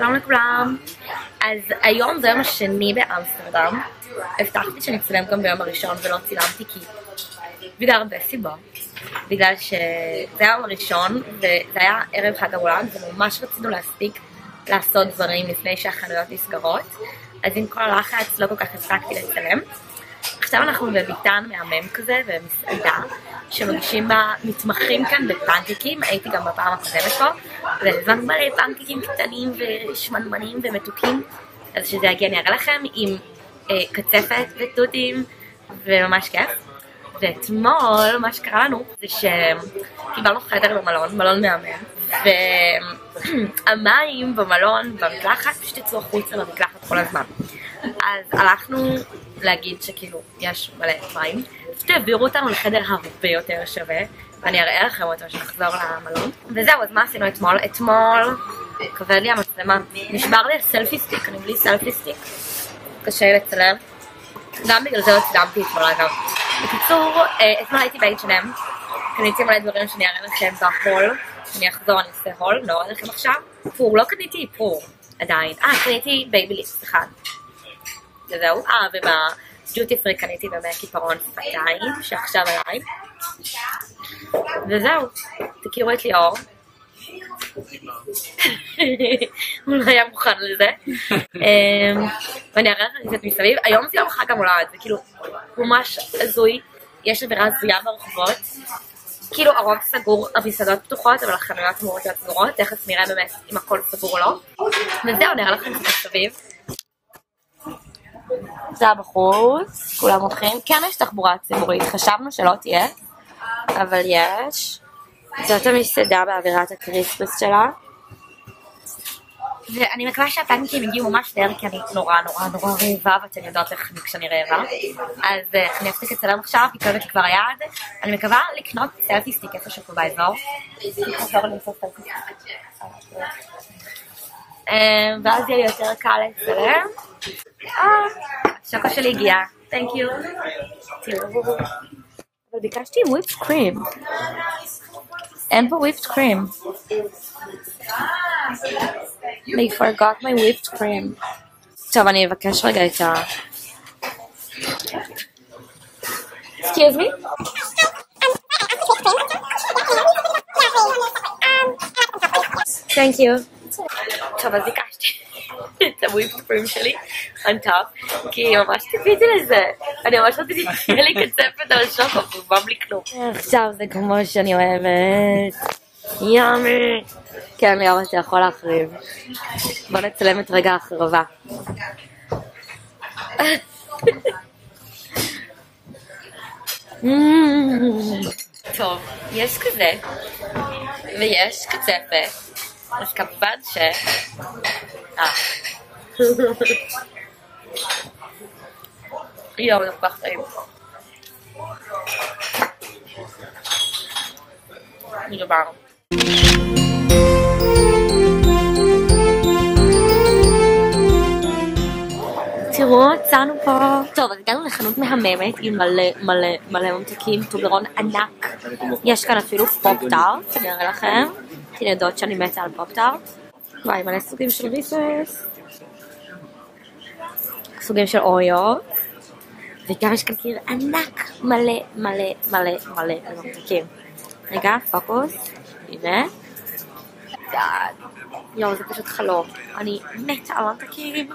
שלום לכולם. אז היום זה יום השני באמסטרדם. הבטחתי שאני אצלם גם ביום הראשון ולא צילמתי בגלל הרבה סיבות. בגלל שזה היה יום הראשון וזה היה ערב חג המולד וממש רצינו להספיק לעשות דברים לפני שהחנויות נסגרות. אז עם כל הלחץ לא כל כך הספקתי לצלם. עכשיו אנחנו בביתן מהמם כזה במסעדה שמגישים בה מתמחים כאן בפנקקים. הייתי גם בפעם הקודמת פה והזמנו מלא פנקקים קטנים ושמנמנים ומתוקים, אז שזה יגיע נראה לכם עם קצפת ותותים וממש כיף. ואתמול מה שקרה לנו זה שקיבלנו חדר במלון, מלון מהמם, והמים במלון במקלחת פשוט יצאו החוצה במקלחת כל הזמן. אז הלכנו להגיד שכאילו יש מלא מים, פשוט העבירו אותנו לחדר הרבה יותר שווה, ואני אראה לכם אותו שנחזור למלון. וזהו, אז מה עשינו אתמול? אתמול כבד לי המצלמה, נשבר לי הסלפי סטיק, אני בלי סלפי סטיק, קשה לצלם, גם בגלל זה לא צילמתי אתמול אגב. בקיצור, אתמול הייתי ב-H&M, קניתי מלא דברים שאני אראה לכם בהול, אני אחזור, אני אעשה הול, לא אראה לכם עכשיו. פור, לא קניתי פור עדיין, קניתי בייביליפס אחד. וזהו, ובדיוטי פרי קניתי באמת קיפרון שפתיים, שעכשיו עליי. וזהו, תכירו את ליאור. הוא לא היה מוכן לזה. ואני אראה לכם קצת מסביב. היום זה יום חג המולד, זה כאילו ממש הזוי. יש אווירה הזויה ברחובות. כאילו הרוב סגור, המסעדות פתוחות, אבל החנויות אמורות להיות סגורות. תכף נראה באמת אם הכל סגור או לא. וזהו, נראה לכם קצת מסביב. זה בחוץ, כולם הולכים. כן, יש תחבורה ציבורית, חשבנו שלא תהיה, אבל יש. זאת המסעדה באווירת הקריסמס שלה. ואני מקווה שהפנקים הגיעו ממש דר, כי אני נורא רעבה, ואתן יודעות איך כשאני רעבה. אז אני אפסיק לצלם עכשיו, כי כואבת לי כבר היד. אני מקווה לקנות סלפי סטיק איפשהו פה באזור. ואז יהיה לי יותר קל לצלם. השוקו שלי הגיע, thank you. תראו, אבל ביקשתי עם וויפט קרים. אין פה וויפט קרים. They forgot my whipped cream. טוב, אני אבקש רגע את ה... Excuse me? Thank you. טוב, אז ביקשתי את הוויפט קרים שלי on top, כי ממש טיפיתי לזה. אני ממש רציתי לקצפת על שוקו, ובא בלי כלום. עכשיו זה כמו שאני אוהבת. יאמי. כן, ליאור, אתה יכול להחריב. בוא נצלם את רגע ההחרבה. טוב, יש כזה, ויש קצפת. אז כמובן ש... יואו, זה כל כך טעים. נגמר. תראו, יצאנו פה. טוב, אז הגענו לחנות מהממת עם מלא ממתקים, טובלרון ענק. יש כאן אפילו פופ-טארט, אני אראה לכם. אתן יודעות שאני מתה על פופ-טארט. וואי, מלא סוגים של ריסס. סוגים של אוריות. וגם יש כאן קיר ענק, מלא ממתקים. רגע, פוקוס. הנה. יואו, זה פשוט חלום. אני מתה על ממתקים.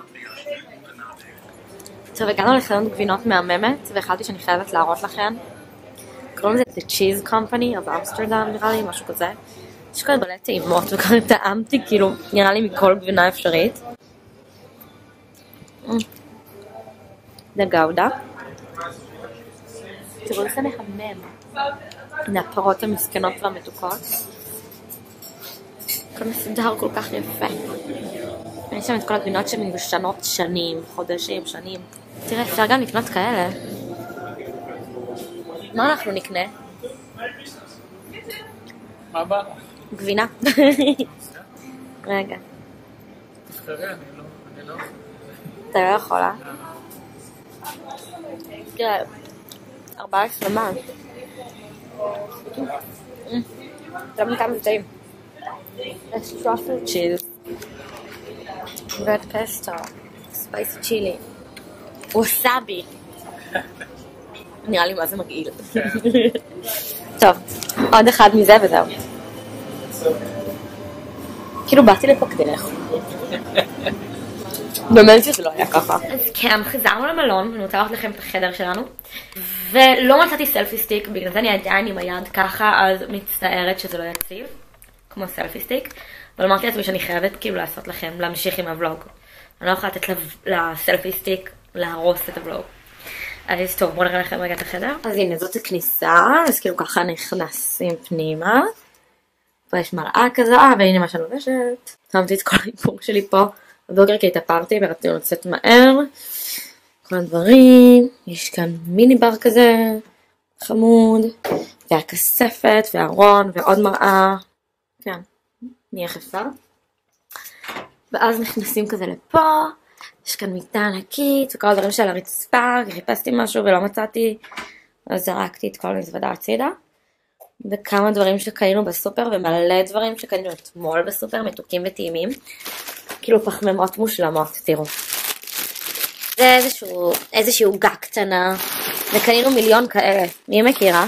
טוב, הגענו לחנות גבינות מהממת, והחלטתי שאני חייבת להראות לכם. קוראים לזה The Cheese Company of Amsterdam, נראה לי, משהו כזה. יש כאן מלא טעימות, וכאן טעמתי, כאילו, נראה לי מכל גבינה אפשרית. זה גאודה. תראו, זה מהמם. הנה הפרות המסכנות והמתוקות. הכל מסודר כל כך יפה. יש שם את כל הגבינות שמיושנות שנים, חודשים, שנים. תראה, אפשר גם לקנות כאלה. מה אנחנו נקנה? מה בא? גבינה. רגע. תבחרי, אני לא... אתה לא יכולה? תראה, 14 מה? למה כמה טעים? יש טראפל צ'יז. רד פסטו, ספייס צ'ילי, ווסאבי. נראה לי מה זה מגעיל. טוב, עוד אחד מזה וזהו. כאילו באתי לפה כדי לאכול. באמת שזה לא היה ככה. אז כן, חזרנו למלון, אני רוצה לראות לכם את החדר שלנו. ולא מצאתי סלפי סטיק, בגלל זה אני עדיין עם היד ככה, אז מצטערת שזה לא יציב. כמו סלפי סטיק. אבל אמרתי לעצמי שאני חייבת כאילו לעשות לכם, להמשיך עם הוולוג. אני לא יכולה לתת לסלפי סטיק להרוס את הוולוג. אז טוב, בואו נראה לכם רגע את החדר. אז הנה, זאת הכניסה, אז כאילו ככה נכנסים פנימה. פה יש מראה כזה, והנה מה שאני לובשת. שמתי את כל האיפור שלי פה. בבוקר כי התאפרתי ורציתי לצאת מהר. כל הדברים. יש כאן מיני בר כזה, חמוד. והכספת, והארון, ועוד מראה. כן, נהיה חפה. ואז נכנסים כזה לפה. יש כאן מיטה ענקית, וכל הדברים של הרצפה, וחיפשתי משהו ולא מצאתי, אז זרקתי את כל המזוודה הצידה. וכמה דברים שקנינו בסופר, ומלא דברים שקנינו אתמול בסופר, מתוקים וטעימים. כאילו פחמימות מושלמות, תראו. זה איזושהי עוגה קטנה, וקנינו מיליון כאלה. מי מכירה?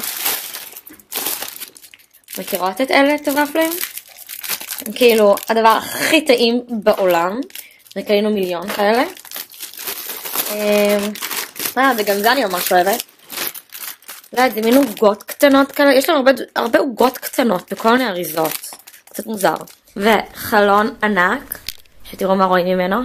מכירות את אלה, את הוואפלים? כאילו, הדבר הכי טעים בעולם. וקנינו מיליון כאלה. וגם זה אני ממש אוהבת. לא יודעת, זה מין עוגות קטנות כאלה. יש לנו הרבה עוגות קטנות בכל מיני אריזות. קצת מוזר. וחלון ענק, שתראו מה רואים ממנו.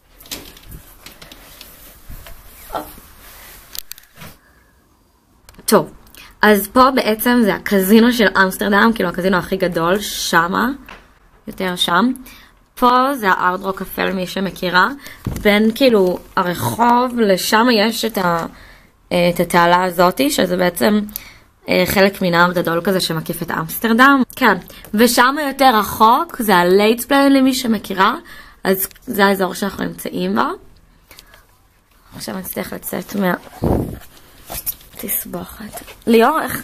טוב, אז פה בעצם זה הקזינו של אמסטרדם, כאילו הקזינו הכי גדול, שמה, יותר שם. פה זה הארד רוק קפה למי שמכירה, בין כאילו הרחוב לשם יש את התעלה הזאת, שזה בעצם חלק מנהר גדול כזה שמקיף את אמסטרדם. כן, ושם יותר רחוק, זה הלייטספליין למי שמכירה, אז זה האזור שאנחנו נמצאים בו. עכשיו אני צריך לצאת תסבוכת. ליאור, איך?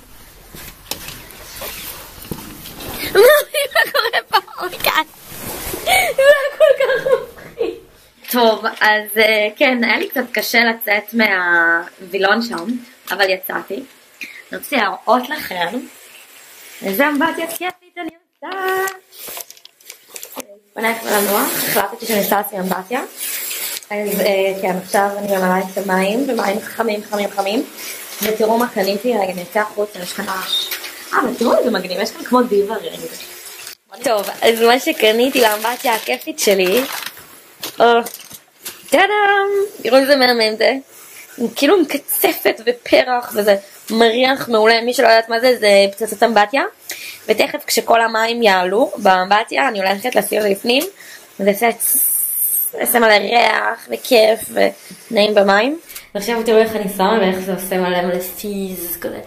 מה קורה פה? אוקיי. זה כל כך מפחיד. טוב, אז כן, היה לי קצת קשה לצאת מהווילון שם, אבל יצאתי. אני רוצה להראות לכם איזה אמבטיה כיפית אני יודעת. בנה כבר לנוח, החלטתי שאני רוצה לשים אמבטיה. אז כן, עכשיו אני ממלאה את המים, ומים חמים. ותראו מה קניתי, רגע, אני יוצא החוצה, יש כאן רעש. ותראו איזה מגניב, יש כאן כמו דיבה רגע. טוב, אז מה שקניתי לאמבטיה הכיפית שלי, טאדם, תראו איזה מהמם זה, כאילו עם קצפת ופרח, וזה מריח מעולה, מי שלא יודעת מה זה, זה פצצת אמבטיה, ותכף כשכל המים יעלו באמבטיה, אני הולכת לשים לפנים, וזה עושה מלא ריח וכיף ונעים במים, ועכשיו תראו איך אני שמה ואיך זה עושה מלא סטיז כזה,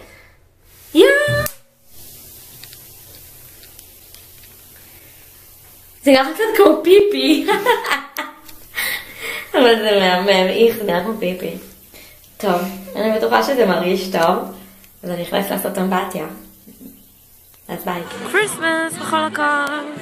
זה גם קצת כמו פיפי. אבל זה מהמם, איך נראה כמו פיפי. טוב, אני בטוחה שזה מרגיש טוב, אז אני נכנס לעשות אמבטיה. אז ביי. קריסמס בכל מקום.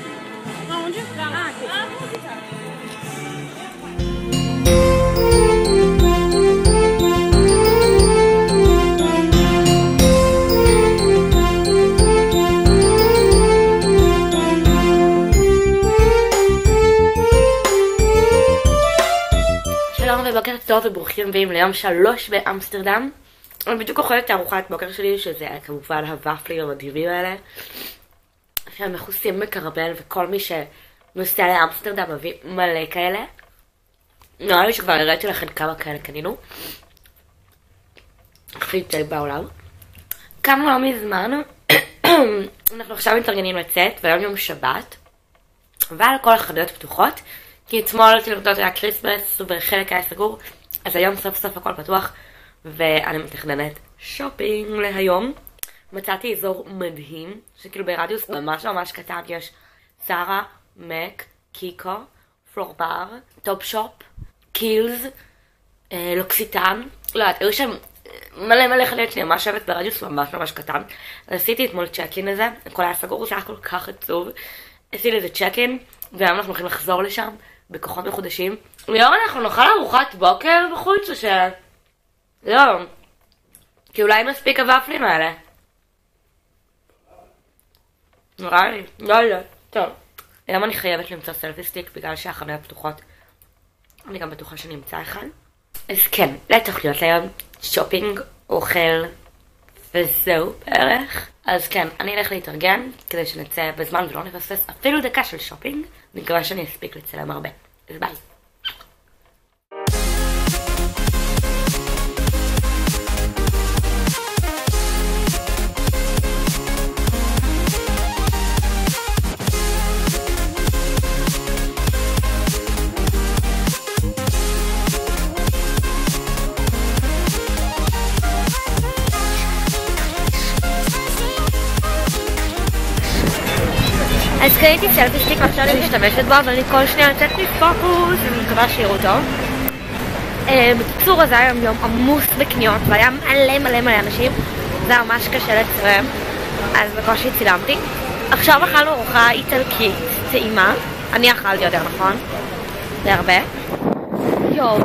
ובוקר טוב וברוכים הבאים ליום 3 באמסטרדם. אני בדיוק אוכלת את הארוחת בוקר שלי, שזה כמובן הוואפלים המדהימים האלה שהם מכוסים בקרמל, וכל מי שנוסע לאמסטרדם מביא מלא כאלה. נראה לי שכבר הראיתי לכם כמה כאלה קנינו. הכי טעים בעולם. קמנו לא מזמן. אנחנו עכשיו מתארגנים לצאת, והיום יום שבת, אבל כל החנויות פתוחות, כי אתמול תלותות היה קריסמס וחלק היה סגור, אז היום סוף סוף הכל פתוח, ואני מתכננת שופינג להיום. מצאתי אזור מדהים, שכאילו ברדיוס ממש ממש קטן, יש זרה, מק, קיקו, פלורבר, טופ שופ, קילס, לוקסיטן, לא יודעת, היו שם מלא חנויות שאני ממש אוהבת ברדיוס ממש ממש קטן. אז עשיתי אתמול צ'קין לזה, הכל היה סגור, זה היה כל כך עצוב. עשיתי לזה צ'קין, והיום אנחנו הולכים לחזור לשם, בכוחות מחודשים. ליאור, אנחנו נאכל ארוחת בוקר בחוץ או ש... לא. כי אולי מספיק הוואפלים האלה. נראה לי. לא יודע. טוב. היום אני חייבת למצוא סלפי סטיק בגלל שהחנויות פתוחות. אני גם בטוחה שנמצא אחד. אז כן, לתוכניות היום שופינג, אוכל וזהו בערך. אז כן, אני אלך להתארגן כדי שנצא בזמן ולא נפספס אפילו דקה של שופינג. מקווה שאני אספיק לצלם הרבה. אז ביי. אז קניתי סלפי סטיק ועכשיו אני משתמשת בו, אבל אני כל שנייה יוצאת מפוקוס ואני מקווה שיראו אותו. בקיצור, זה היה יום עמוס בקניות והיה מלא אנשים. זה היה ממש קשה לצלם, אז בקושי צילמתי. עכשיו אכלנו ארוחה איטלקית טעימה. אני אכלתי יותר, נכון? זה הרבה. יואו,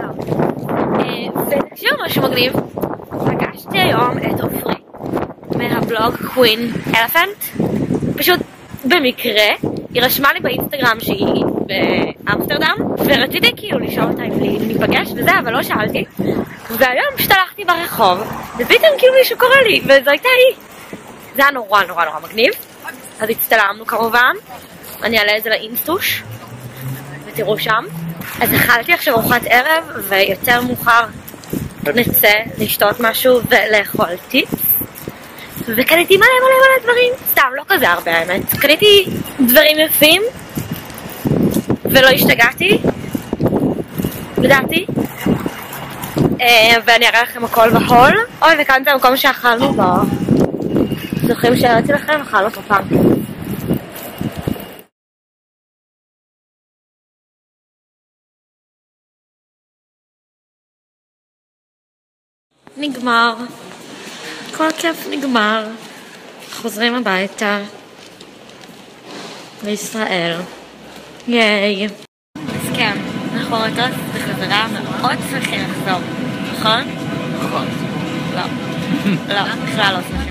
ותקשיבו משהו מגניב. פגשתי היום את עופרי מהבלוג קווין אלפנט. פשוט במקרה, היא רשמה לי באינסטגרם שהיא באמסטרדם, ורציתי כאילו לשאול אותה אם ניפגש וזה, אבל לא שאלתי. והיום פשוט הלכתי ברחוב, ופתאום כאילו מישהו קורא לי, וזו הייתה היא. זה היה נורא מגניב. אז הצטלמנו כמובן, אני אעלה את זה לאינסטוש, ותראו שם. אז אכלתי עכשיו ארוחת ערב, ויותר מאוחר נצא לשתות משהו ולאכול טיפס. וקניתי מלא דברים, סתם, לא כזה הרבה האמת. קניתי דברים יפים, ולא השתגעתי, לדעתי. ואני אראה לכם הכל בהול. אוי, וכאן זה המקום שאכלנו בו. זוכרים שהראיתי לכם? אכל אותו פעם. נגמר. כל כיף נגמר. חוזרים הביתה לישראל. ייי. אז כן, אנחנו רוצות בחזרה מאוד צריכים לחזור, נכון? נכון. לא, בכלל לא.